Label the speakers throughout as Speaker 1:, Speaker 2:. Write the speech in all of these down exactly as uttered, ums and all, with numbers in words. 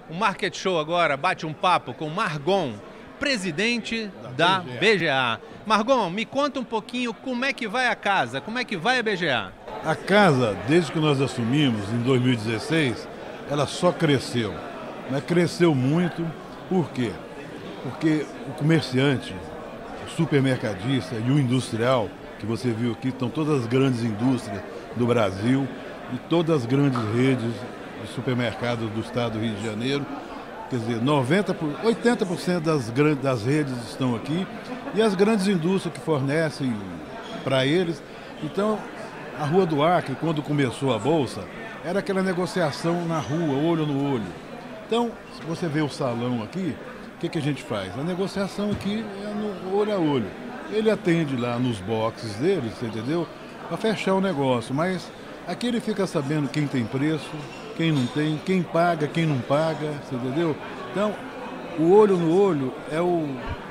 Speaker 1: O Market Show agora bate um papo com Margon, presidente da B G A. Margon, me conta um pouquinho como é que vai a casa, como é que vai a B G A?
Speaker 2: A casa, desde que nós assumimos em dois mil e dezesseis, ela só cresceu. Mas cresceu muito, por quê? Porque o comerciante, o supermercadista e o industrial, que você viu aqui, estão todas as grandes indústrias do Brasil e todas as grandes redes de supermercados do estado do Rio de Janeiro. Quer dizer, noventa por cento, oitenta por cento das, grandes, das redes estão aqui e as grandes indústrias que fornecem para eles. Então, a Rua do Acre, quando começou a Bolsa, era aquela negociação na rua, olho no olho. Então, se você vê o salão aqui, o que, que a gente faz? A negociação aqui é no olho a olho. Ele atende lá nos boxes dele, você entendeu? Para fechar o negócio, mas aqui ele fica sabendo quem tem preço, quem não tem, quem paga, quem não paga, você entendeu? Então, o olho no olho é o,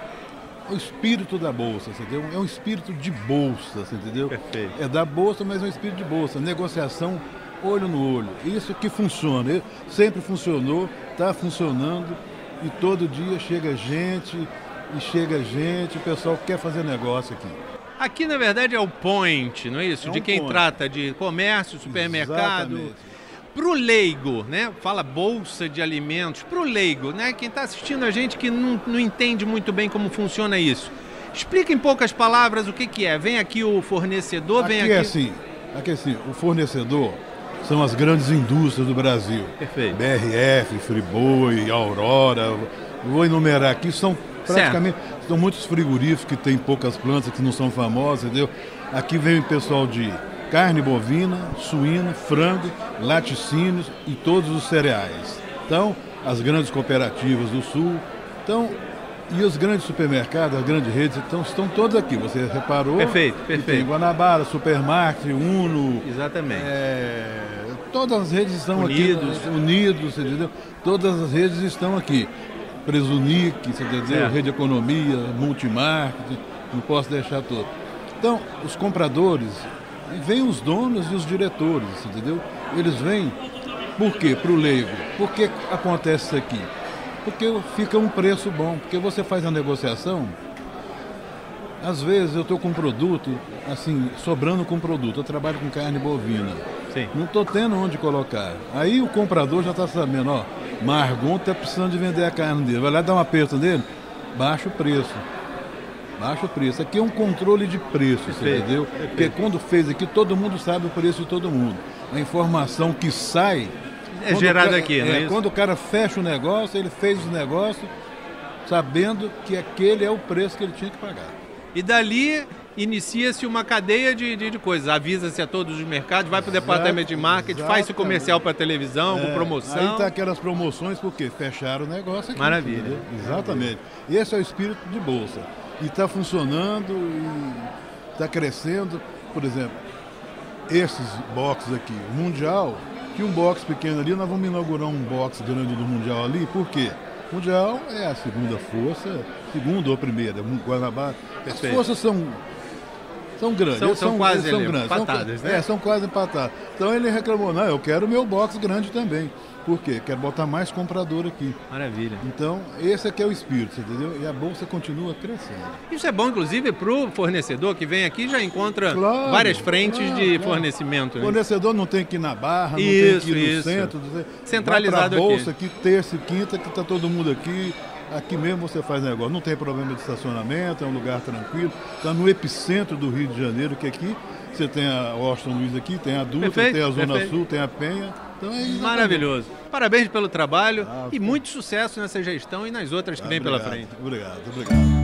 Speaker 2: o espírito da Bolsa, você entendeu? É um espírito de Bolsa, você entendeu?
Speaker 1: Perfeito.
Speaker 2: É da Bolsa, mas é um espírito de Bolsa. Negociação olho no olho. Isso que funciona. Ele sempre funcionou, está funcionando e todo dia chega gente e chega gente, o pessoal quer fazer negócio aqui.
Speaker 1: Aqui, na verdade, é o point, não é isso?
Speaker 2: É um
Speaker 1: de quem
Speaker 2: point.
Speaker 1: Trata de comércio, supermercado.
Speaker 2: Exatamente.
Speaker 1: Para o leigo, né? Fala bolsa de alimentos. Para o leigo, né? Quem está assistindo a gente que não, não entende muito bem como funciona isso. Explica em poucas palavras o que, que é. Vem aqui o fornecedor,
Speaker 2: Aqui
Speaker 1: vem aqui...
Speaker 2: é assim, aqui é assim, o fornecedor são as grandes indústrias do Brasil.
Speaker 1: Perfeito.
Speaker 2: B R F, Friboi, Aurora, vou enumerar aqui, são praticamente, certo. São muitos frigoríficos que têm poucas plantas, que não são famosos, entendeu? Aqui vem o pessoal de carne bovina, suína, frango, laticínios e todos os cereais. Então, as grandes cooperativas do Sul, então, e os grandes supermercados, as grandes redes, então, estão todos aqui. Você reparou?
Speaker 1: Perfeito, perfeito.
Speaker 2: Tem Guanabara, Supermarket, Uno.
Speaker 1: Exatamente.
Speaker 2: É, todas as redes estão
Speaker 1: Unidos.
Speaker 2: aqui. Unidos, entendeu? Todas as redes estão aqui. Presunic, você entendeu?
Speaker 1: É.
Speaker 2: Rede Economia, Multimarket, não posso deixar todo. Então, os compradores, vêm os donos e os diretores, entendeu? Eles vêm, por quê? Para o leigo. Por que acontece isso aqui? Porque fica um preço bom, porque você faz a negociação, às vezes eu estou com um produto, assim, sobrando com produto, eu trabalho com carne bovina,
Speaker 1: Sim.
Speaker 2: Não estou tendo onde colocar. Aí o comprador já está sabendo, ó, Margon está precisando de vender a carne dele, vai lá dar um aperto nele, baixa o preço. Baixa o preço. Aqui é um controle de preço, você entendeu?
Speaker 1: Perfeito.
Speaker 2: Porque quando fez aqui, todo mundo sabe o preço de todo mundo. A informação que sai...
Speaker 1: É gerada aqui,
Speaker 2: é,
Speaker 1: não é isso?
Speaker 2: Quando o cara fecha o negócio, ele fez o negócio sabendo que aquele é o preço que ele tinha que pagar.
Speaker 1: E dali inicia-se uma cadeia de, de, de coisas. Avisa-se a todos os mercados, vai para o departamento de marketing, faz o comercial para televisão,
Speaker 2: É,
Speaker 1: com promoção.
Speaker 2: Aí tá aquelas promoções, porque fecharam o negócio aqui.
Speaker 1: Maravilha.
Speaker 2: Entendeu? Exatamente. E esse é o espírito de Bolsa. E está funcionando e está crescendo. Por exemplo, esses boxes aqui, o Mundial, tinha um box pequeno ali, nós vamos inaugurar um box grande do Mundial ali, por quê? O Mundial é a segunda força, segunda ou primeira, Guanabara. As
Speaker 1: Perfeito.
Speaker 2: forças são, são grandes.
Speaker 1: São-
Speaker 2: eles
Speaker 1: são quase
Speaker 2: eles são
Speaker 1: ali,
Speaker 2: grandes.
Speaker 1: empatadas,
Speaker 2: são,
Speaker 1: né?
Speaker 2: É, são quase empatadas. Então ele reclamou, não, eu quero meu box grande também. Por quê? Quero botar mais comprador aqui.
Speaker 1: Maravilha.
Speaker 2: Então, esse aqui é o espírito, entendeu? E a Bolsa continua crescendo.
Speaker 1: Isso é bom, inclusive, para o fornecedor que vem aqui e já encontra
Speaker 2: Claro,
Speaker 1: várias frentes
Speaker 2: claro,
Speaker 1: de
Speaker 2: claro.
Speaker 1: fornecimento.
Speaker 2: O
Speaker 1: Né?
Speaker 2: fornecedor não tem que ir na Barra, não
Speaker 1: Isso,
Speaker 2: tem que ir no
Speaker 1: isso.
Speaker 2: centro.
Speaker 1: Centralizado
Speaker 2: vai pra
Speaker 1: aqui.
Speaker 2: Bolsa aqui, terça e quinta, que está todo mundo aqui. Aqui mesmo você faz negócio. Não tem problema de estacionamento, é um lugar tranquilo. Está no epicentro do Rio de Janeiro, que aqui você tem a Washington Luiz aqui, tem a Dutra,
Speaker 1: Perfeito,
Speaker 2: tem a Zona
Speaker 1: perfeito.
Speaker 2: Sul, tem a Penha. Então é isso.
Speaker 1: Maravilhoso. Parabéns pelo trabalho
Speaker 2: Ah,
Speaker 1: e
Speaker 2: tá.
Speaker 1: muito sucesso nessa gestão e nas outras que vem pela
Speaker 2: Obrigado,
Speaker 1: frente.
Speaker 2: Obrigado, obrigado.